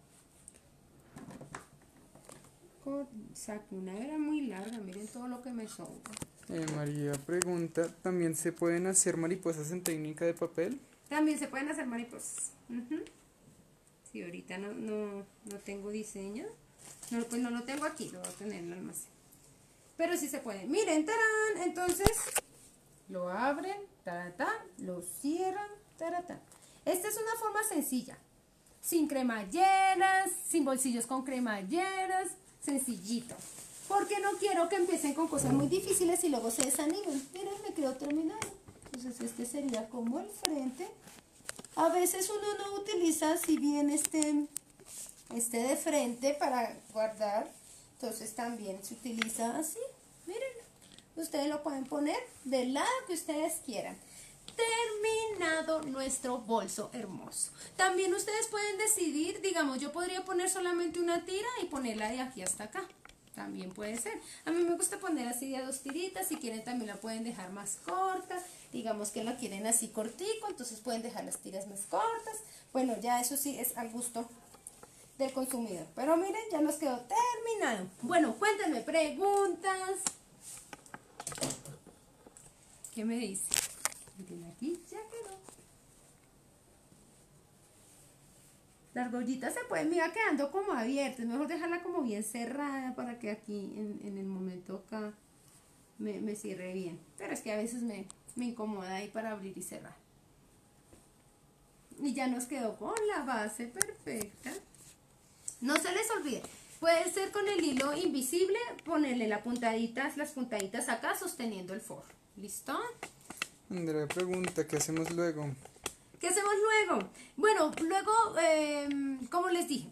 Saco una hebra muy larga, miren todo lo que me sobra. Eh, María pregunta, ¿también se pueden hacer mariposas en técnica de papel? También se pueden hacer mariposas. Uh-huh. Sí, ahorita no, no, no tengo diseño. No, pues no lo tengo aquí, lo voy a tener en el almacén. Pero sí se puede. Miren, tarán. Entonces, lo abren, taratán, lo cierran, taratán. Esta es una forma sencilla. Sin cremalleras, sin bolsillos con cremalleras, sencillito. porque no quiero que empiecen con cosas muy difíciles y luego se desanimen. Miren, me quedó terminado. Entonces este sería como el frente. A veces uno no utiliza si bien este, este de frente para guardar, entonces también se utiliza así. Miren, ustedes lo pueden poner del lado que ustedes quieran. Terminado nuestro bolso hermoso. También ustedes pueden decidir, digamos, yo podría poner solamente una tira y ponerla de aquí hasta acá. También puede ser. A mí me gusta poner así de a dos tiritas. Si quieren también la pueden dejar más corta. Digamos que la quieren así cortico, entonces pueden dejar las tiras más cortas. Bueno, ya eso sí es al gusto del consumidor. Pero miren, ya nos quedó terminado. Bueno, cuéntenme preguntas. ¿Qué me dice? Miren, aquí ya quedó. La argollita se puede, me va quedando como abierta, es mejor dejarla como bien cerrada para que aquí en, en el momento acá me, me cierre bien. Pero es que a veces me, me incomoda ahí para abrir y cerrar. Y ya nos quedó con la base perfecta. No se les olvide, puede ser con el hilo invisible, ponerle las puntaditas, las puntaditas acá sosteniendo el forro. ¿Listo? Andrea pregunta, ¿qué hacemos luego? ¿Qué hacemos luego? Bueno, luego, eh, como les dije,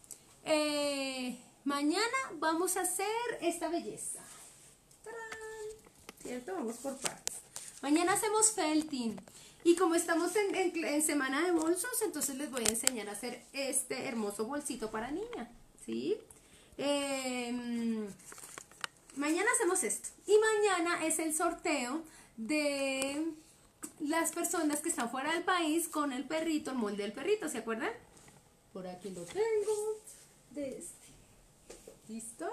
eh, mañana vamos a hacer esta belleza. ¡Tarán! ¿Cierto? Vamos por partes. Mañana hacemos felting. Y como estamos en, en, en semana de bolsos, entonces les voy a enseñar a hacer este hermoso bolsito para niña. ¿Sí? Eh, mañana hacemos esto. Y mañana es el sorteo de las personas que están fuera del país con el perrito, el molde del perrito, ¿se acuerdan? Por aquí lo tengo, de este. ¿Listo?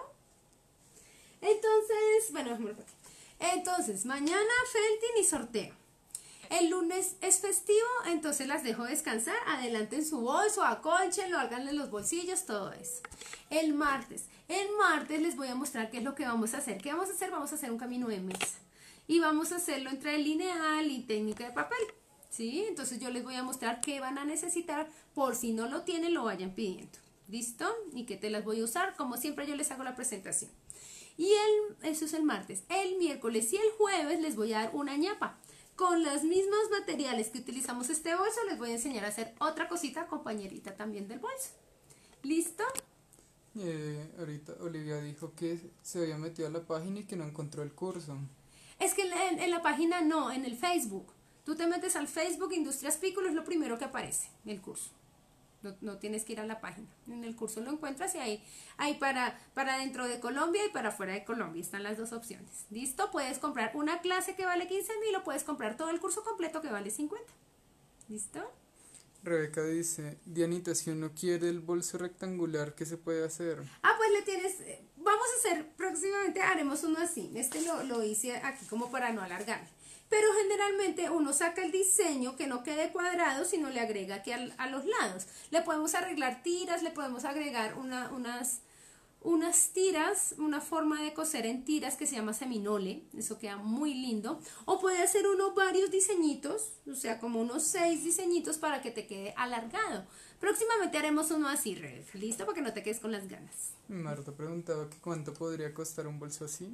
Entonces, bueno, déjame por aquí. Entonces, mañana felting y sorteo. El lunes es festivo, entonces las dejo descansar, adelanten su bolso, acónchenlo, háganle los bolsillos, todo eso. El martes, el martes les voy a mostrar qué es lo que vamos a hacer. ¿Qué vamos a hacer? Vamos a hacer un camino de mesa. Y vamos a hacerlo entre lineal y técnica de papel, ¿sí? Entonces yo les voy a mostrar qué van a necesitar, por si no lo tienen, lo vayan pidiendo, ¿listo? Y que te las voy a usar, como siempre yo les hago la presentación. Y el, eso es el martes. El miércoles y el jueves les voy a dar una ñapa. Con los mismos materiales que utilizamos este bolso, les voy a enseñar a hacer otra cosita, compañerita también del bolso. ¿Listo? Eh, ahorita Olivia dijo que se había metido a la página y que no encontró el curso. Es que en, en la página no, en el Facebook. Tú te metes al Facebook, Industrias Piccolo, es lo primero que aparece, el curso. No, no tienes que ir a la página. En el curso lo encuentras y ahí hay para, para dentro de Colombia y para fuera de Colombia. Están las dos opciones. ¿Listo? Puedes comprar una clase que vale quince mil o puedes comprar todo el curso completo que vale cincuenta. ¿Listo? Rebeca dice, Dianita, si uno quiere el bolso rectangular, ¿qué se puede hacer? Ah, pues le tienes, vamos a hacer, próximamente haremos uno así. Este lo, lo hice aquí como para no alargarme. Pero generalmente uno saca el diseño que no quede cuadrado, sino le agrega aquí a, a los lados. Le podemos arreglar tiras, le podemos agregar una, unas, unas tiras, una forma de coser en tiras que se llama seminole. Eso queda muy lindo. O puede hacer uno varios diseñitos, o sea, como unos seis diseñitos para que te quede alargado. Próximamente haremos uno así, Ref. ¿Listo? Para que no te quedes con las ganas. Marta preguntaba que cuánto podría costar un bolso así.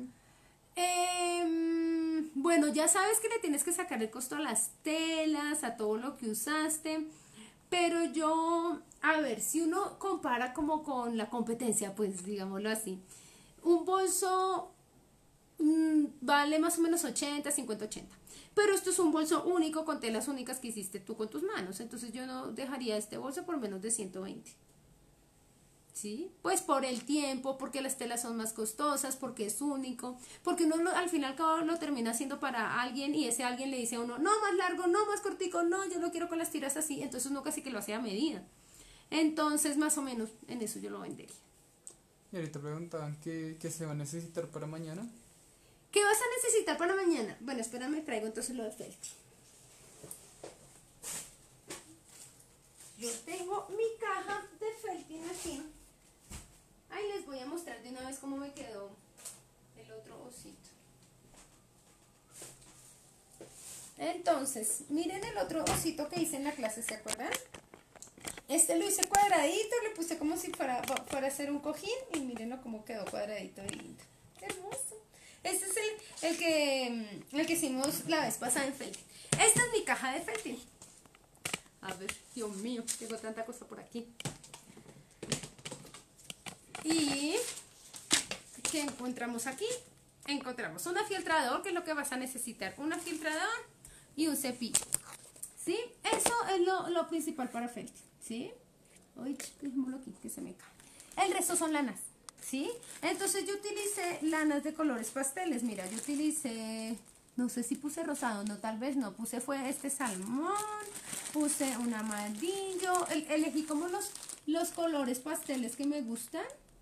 Eh, bueno, ya sabes que le tienes que sacar el costo a las telas, a todo lo que usaste, pero yo, a ver, si uno compara como con la competencia, pues digámoslo así, un bolso mmm, vale más o menos ochenta, cincuenta, ochenta, pero esto es un bolso único con telas únicas que hiciste tú con tus manos, entonces yo no dejaría este bolso por menos de ciento veinte. ¿Sí? Pues por el tiempo, porque las telas son más costosas, porque es único, porque uno lo, al final cabo lo termina haciendo para alguien y ese alguien le dice a uno, no más largo, no más cortico, no, yo lo quiero con las tiras así, entonces uno casi que lo hace a medida. Entonces más o menos en eso yo lo vendería. Y ahorita preguntaban qué, qué se va a necesitar para mañana. ¿Qué vas a necesitar para mañana? Bueno, espérame, traigo entonces lo de felting. Yo tengo mi caja de felting aquí. Ahí les voy a mostrar de una vez cómo me quedó el otro osito. Entonces, miren el otro osito que hice en la clase, ¿se acuerdan? Este lo hice cuadradito, le puse como si fuera, fuera a hacer un cojín y mírenlo cómo quedó cuadradito y lindo. hermoso. Este es el, el, que, el que hicimos la vez pasada en felting. Esta es mi caja de felting. A ver, Dios mío, tengo tanta cosa por aquí. Y ¿qué encontramos aquí? Encontramos un afiltrador, que es lo que vas a necesitar. Un afiltrador y un cepillo. ¿Sí? Eso es lo, lo principal para felting. ¿Sí? Uy, dejémoslo aquí, que se me cae. El resto son lanas. ¿Sí? Entonces yo utilicé lanas de colores pasteles. Mira, yo utilicé, no sé si puse rosado, no, tal vez no. Puse fue este salmón, puse un amarillo. El, elegí como los, los colores pasteles que me gustan.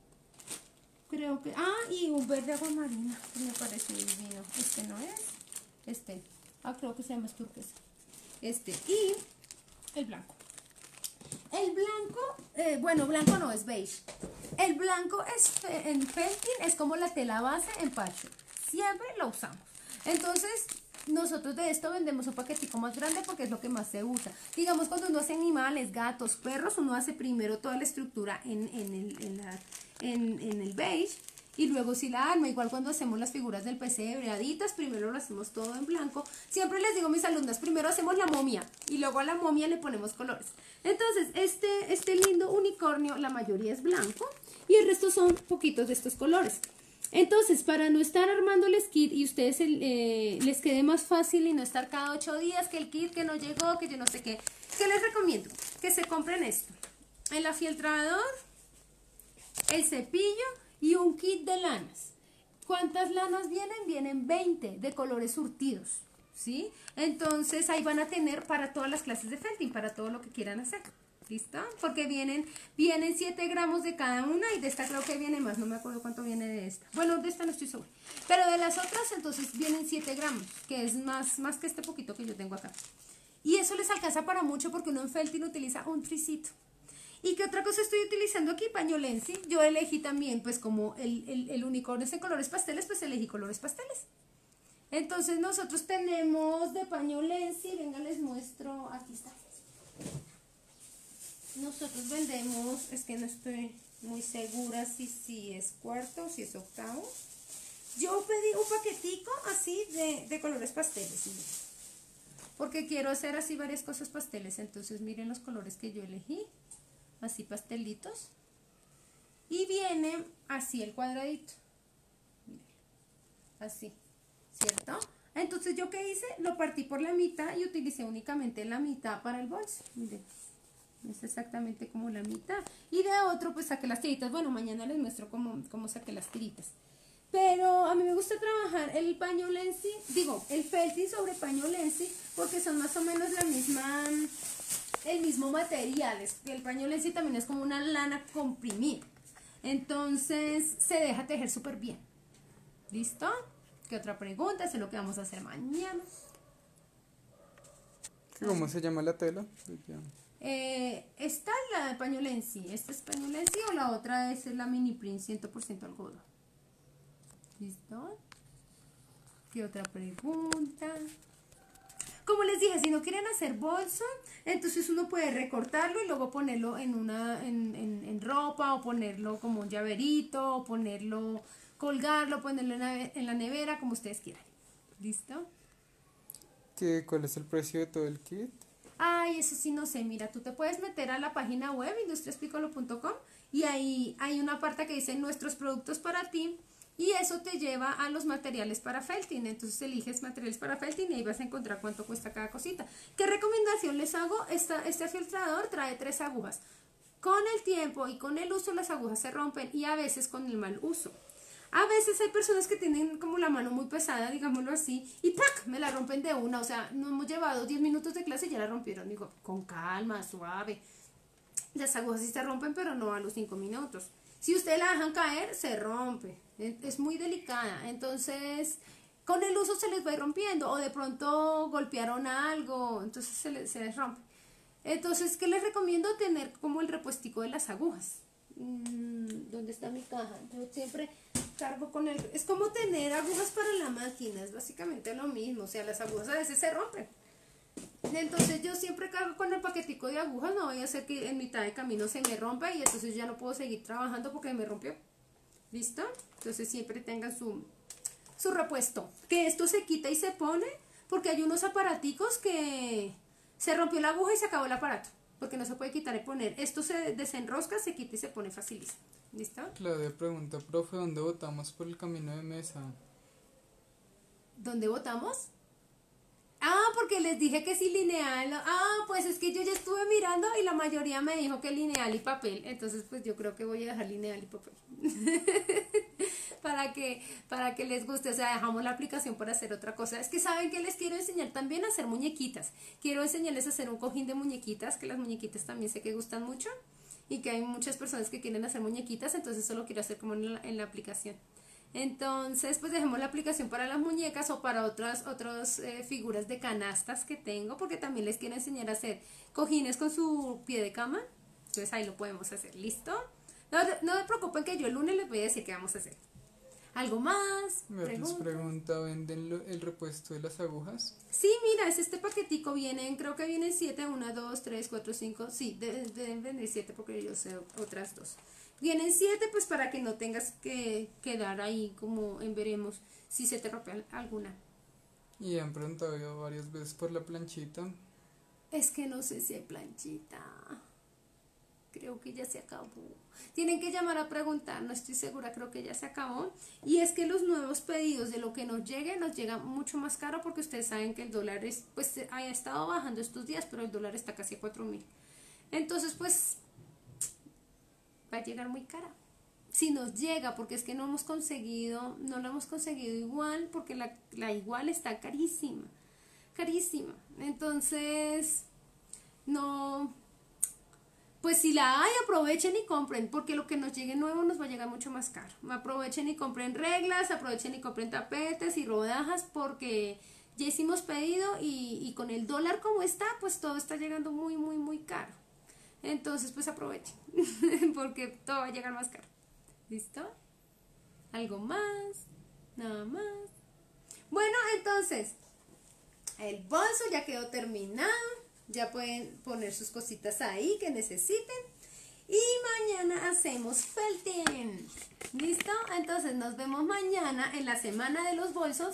Creo que, ah, y un verde aguamarina, que me parece divino. Este no es, este, ah, creo que se llama turquesa. Este, y el blanco. El blanco, eh, bueno, blanco no, es beige. El blanco es, en felting es como la tela base en patchwork. Siempre lo usamos. Entonces, nosotros de esto vendemos un paquetico más grande porque es lo que más se usa. Digamos, cuando uno hace animales, gatos, perros, uno hace primero toda la estructura en, en, el, en, la, en, en el beige. Y luego si la arma, igual cuando hacemos las figuras del pesebre, haditas, primero lo hacemos todo en blanco. Siempre les digo a mis alumnas, primero hacemos la momia y luego a la momia le ponemos colores. Entonces, este, este lindo unicornio, la mayoría es blanco y el resto son poquitos de estos colores. Entonces, para no estar armando el kit y ustedes eh, les quede más fácil y no estar cada ocho días que el kit que no llegó, que yo no sé qué, ¿qué les recomiendo? Que se compren esto. El afiltrador, el cepillo y un kit de lanas. ¿Cuántas lanas vienen? Vienen veinte de colores surtidos, ¿sí? Entonces ahí van a tener para todas las clases de felting, para todo lo que quieran hacer. ¿Listo? Porque vienen, vienen siete gramos de cada una y de esta creo que viene más, no me acuerdo cuánto viene de esta. Bueno, de esta no estoy segura. Pero de las otras entonces vienen siete gramos, que es más, más que este poquito que yo tengo acá. Y eso les alcanza para mucho porque uno en felting utiliza un tricito. ¿Y qué otra cosa estoy utilizando aquí? Pañolensi. Yo elegí también, pues como el, el, el unicornio es en colores pasteles, pues elegí colores pasteles. Entonces nosotros tenemos de pañolensi, venga les muestro, aquí está. Nosotros vendemos, es que no estoy muy segura si, si es cuarto o si es octavo. Yo pedí un paquetico así de, de colores pasteles, ¿sí? Porque quiero hacer así varias cosas pasteles. Entonces miren los colores que yo elegí, así pastelitos. Y viene así el cuadradito, miren, así, ¿cierto? Entonces yo qué hice, lo partí por la mitad y utilicé únicamente la mitad para el bolso, miren. Es exactamente como la mitad. Y de otro pues saqué las tiritas. Bueno, mañana les muestro cómo, cómo saqué las tiritas. Pero a mí me gusta trabajar el pañolensi, digo, el felting sobre pañolensi, porque son más o menos la misma, el mismo material. El pañolensi también es como una lana comprimida. Entonces se deja tejer súper bien. ¿Listo? ¿Qué otra pregunta? Eso es lo que vamos a hacer mañana. ¿Cómo se llama la tela? Eh, esta es la de pañolensi. ¿Esta es pañolensi o la otra es la mini print cien por ciento algodón? ¿Listo? ¿Qué otra pregunta? Como les dije, si no quieren hacer bolso, entonces uno puede recortarlo y luego ponerlo en una en, en, en ropa, o ponerlo como un llaverito, o ponerlo, colgarlo, ponerlo en la, en la nevera, como ustedes quieran. ¿Listo? ¿Qué, ¿Cuál es el precio de todo el kit? Ay, eso sí no sé, mira, tú te puedes meter a la página web industrias piccolo punto com y ahí hay una parte que dice nuestros productos para ti y eso te lleva a los materiales para felting. Entonces eliges materiales para felting y ahí vas a encontrar cuánto cuesta cada cosita. ¿Qué recomendación les hago? Esta, este afiltrador trae tres agujas. Con el tiempo y con el uso las agujas se rompen y a veces con el mal uso. A veces hay personas que tienen como la mano muy pesada, digámoslo así, y ¡pac! Me la rompen de una. O sea, no hemos llevado diez minutos de clase y ya la rompieron. Digo, con calma, suave. Las agujas sí se rompen, pero no a los cinco minutos. Si ustedes la dejan caer, se rompe. Es muy delicada. Entonces, con el uso se les va a ir rompiendo. O de pronto golpearon algo, entonces se les, se les rompe. Entonces, ¿qué les recomiendo? Tener como el repuestico de las agujas. ¿Dónde está mi caja? Yo siempre cargo con el... Es como tener agujas para la máquina, es básicamente lo mismo. O sea, las agujas a veces se rompen. Entonces yo siempre cargo con el paquetico de agujas. No voy a hacer que en mitad de camino se me rompa y entonces ya no puedo seguir trabajando porque me rompió. ¿Listo? Entonces siempre tengan su, su repuesto. Que esto se quita y se pone, porque hay unos aparaticos que se rompió la aguja y se acabó el aparato, porque no se puede quitar y poner. Esto se desenrosca, se quita y se pone facilísimo. ¿Listo? Claudia pregunta, profe, ¿dónde votamos por el camino de mesa? ¿Dónde votamos? Ah, porque les dije que sí lineal. Ah, pues es que yo ya estuve mirando y la mayoría me dijo que lineal y papel. Entonces, pues yo creo que voy a dejar lineal y papel. para que para que les guste. O sea, dejamos la aplicación para hacer otra cosa. Es que saben que les quiero enseñar también a hacer muñequitas. Quiero enseñarles a hacer un cojín de muñequitas, que las muñequitas también sé que gustan mucho y que hay muchas personas que quieren hacer muñequitas, entonces solo quiero hacer como en la, en la aplicación. Entonces, pues dejemos la aplicación para las muñecas o para otras, otras eh, figuras de canastas que tengo, porque también les quiero enseñar a hacer cojines con su pie de cama. Entonces ahí lo podemos hacer, ¿listo? No, no me preocupen que yo el lunes les voy a decir qué vamos a hacer. ¿Algo más? Beatriz pregunta, ¿venden lo, el repuesto de las agujas? Sí, mira, es este paquetico, vienen, creo que vienen siete, uno, dos, tres, cuatro, cinco, sí, deben, deben vender siete porque yo sé otras dos. Vienen siete, pues para que no tengas que quedar ahí como en veremos si se te rompe alguna. Y han preguntado varias veces por la planchita. Es que no sé si hay planchita. Creo que ya se acabó. Tienen que llamar a preguntar, no estoy segura, creo que ya se acabó. Y es que los nuevos pedidos de lo que nos llegue, nos llega mucho más caro porque ustedes saben que el dólar es, pues ha estado bajando estos días, pero el dólar está casi a cuatro mil. Entonces, pues va a llegar muy cara. Si nos llega, porque es que no hemos conseguido, no lo hemos conseguido igual, porque la, la igual está carísima, carísima. Entonces, no, pues si la hay, aprovechen y compren, porque lo que nos llegue nuevo nos va a llegar mucho más caro. Aprovechen y compren reglas, aprovechen y compren tapetes y rodajas, porque ya hicimos pedido y, y con el dólar como está, pues todo está llegando muy, muy, muy caro. Entonces, pues aprovechen, porque todo va a llegar más caro. ¿Listo? ¿Algo más? Nada más. Bueno, entonces, el bolso ya quedó terminado. Ya pueden poner sus cositas ahí que necesiten. Y mañana hacemos felting. ¿Listo? Entonces nos vemos mañana en la semana de los bolsos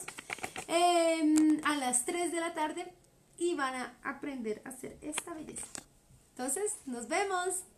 eh, a las tres de la tarde y van a aprender a hacer esta belleza. Entonces, nos vemos.